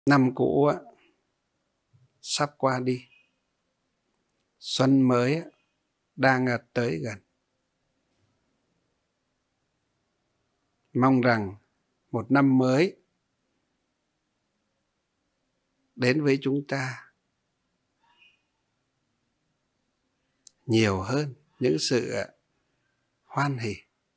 Năm cũ sắp qua đi, xuân mới đang tới gần. Mong rằng một năm mới đến với chúng ta nhiều hơn những sự hoan hỉ,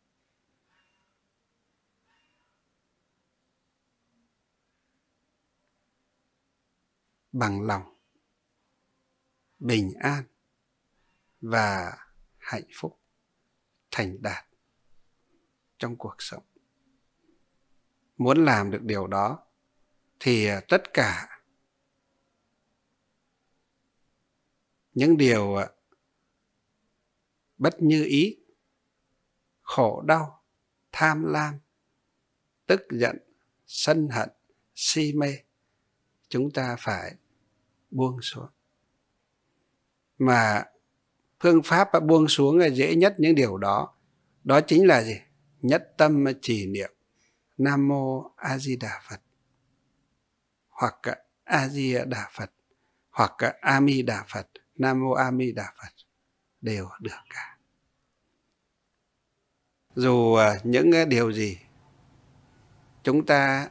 bằng lòng, bình an và hạnh phúc, thành đạt trong cuộc sống. Muốn làm được điều đó thì tất cả những điều bất như ý, khổ đau, tham lam, tức giận, sân hận, si mê, chúng ta phải buông xuống. Mà phương pháp buông xuống dễ nhất những điều đó, đó chính là gì? Nhất tâm trì niệm Nam Mô A Di Đà Phật, hoặc A Di Đà Phật, hoặc A Mi Đà Phật, Nam Mô A Mi Đà Phật, đều được cả. Dù những điều gì chúng ta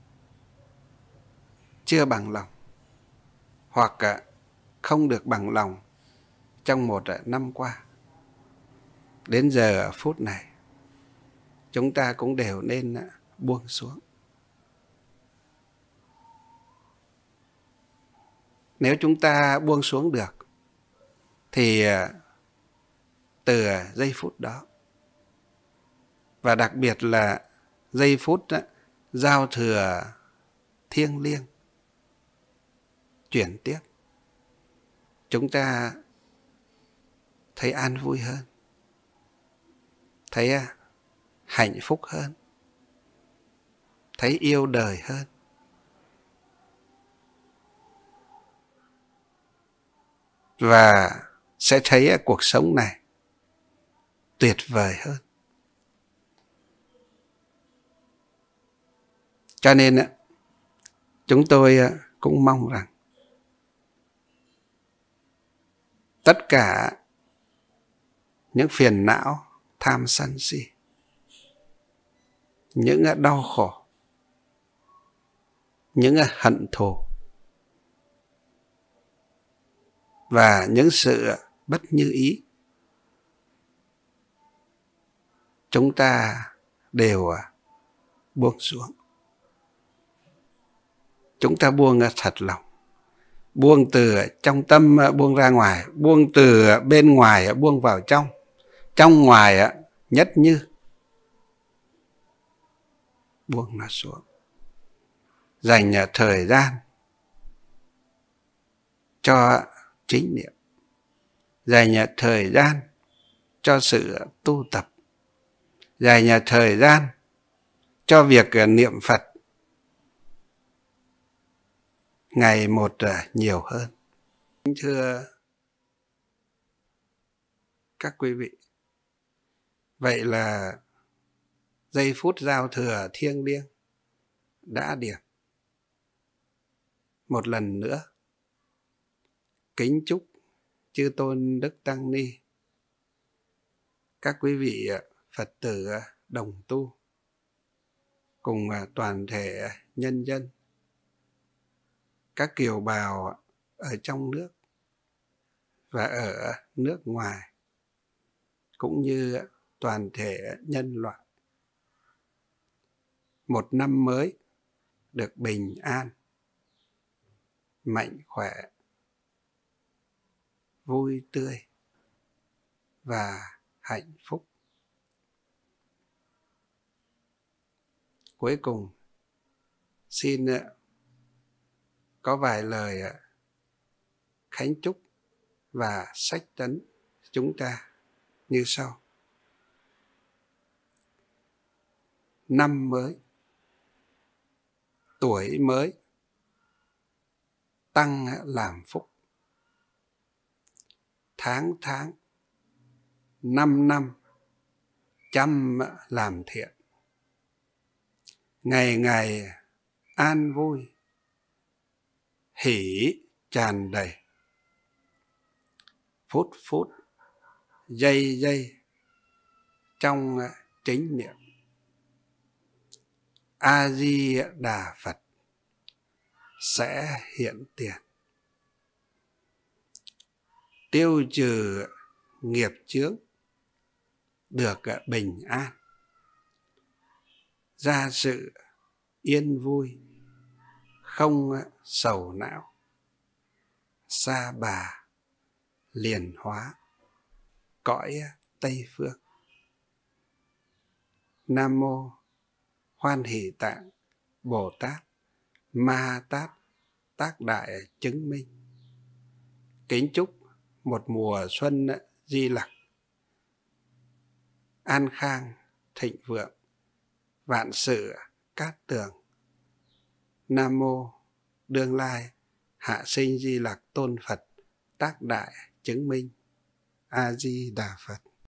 chưa bằng lòng, hoặc không được bằng lòng trong một năm qua, đến giờ phút này chúng ta cũng đều nên buông xuống. Nếu chúng ta buông xuống được thì từ giây phút đó, và đặc biệt là giây phút giao thừa thiêng liêng chuyển tiếp, chúng ta thấy an vui hơn, thấy hạnh phúc hơn, thấy yêu đời hơn. Và sẽ thấy cuộc sống này tuyệt vời hơn. Cho nên chúng tôi cũng mong rằng tất cả những phiền não, tham sân si, những đau khổ, những hận thù và những sự bất như ý, chúng ta đều buông xuống. Chúng ta buông thật lòng, buông từ trong tâm buông ra ngoài, buông từ bên ngoài buông vào trong, trong ngoài nhất như, buông nó xuống. Dành thời gian cho chính niệm, dành thời gian cho sự tu tập, dành thời gian cho việc niệm Phật ngày một nhiều hơn. Thưa các quý vị, vậy là giây phút giao thừa thiêng liêng đã điểm. Một lần nữa kính chúc chư tôn đức tăng ni, các quý vị Phật tử đồng tu, cùng toàn thể nhân dân, các kiều bào ở trong nước và ở nước ngoài, cũng như toàn thể nhân loại, một năm mới được bình an, mạnh khỏe, vui tươi và hạnh phúc. Cuối cùng xin có vài lời khánh chúc và sách tấn chúng ta như sau. Năm mới, tuổi mới, tăng làm phúc. Tháng tháng, năm năm, trăm làm thiện. Ngày ngày an vui, hỷ tràn đầy, phút phút, giây giây trong chánh niệm. A Di Đà Phật sẽ hiện tiền, tiêu trừ nghiệp chướng, được bình an, ra sự yên vui, không sầu não, sa bà liền hóa cõi Tây Phương. Nam mô Hoan Hỷ Tạng Bồ Tát Ma Tát Tác Đại Chứng Minh. Kính chúc một mùa xuân Di Lặc an khang thịnh vượng, vạn sự cát tường. Nam mô Đương Lai Hạ Sinh Di Lặc Tôn Phật Tác Đại Chứng Minh. A Di Đà Phật.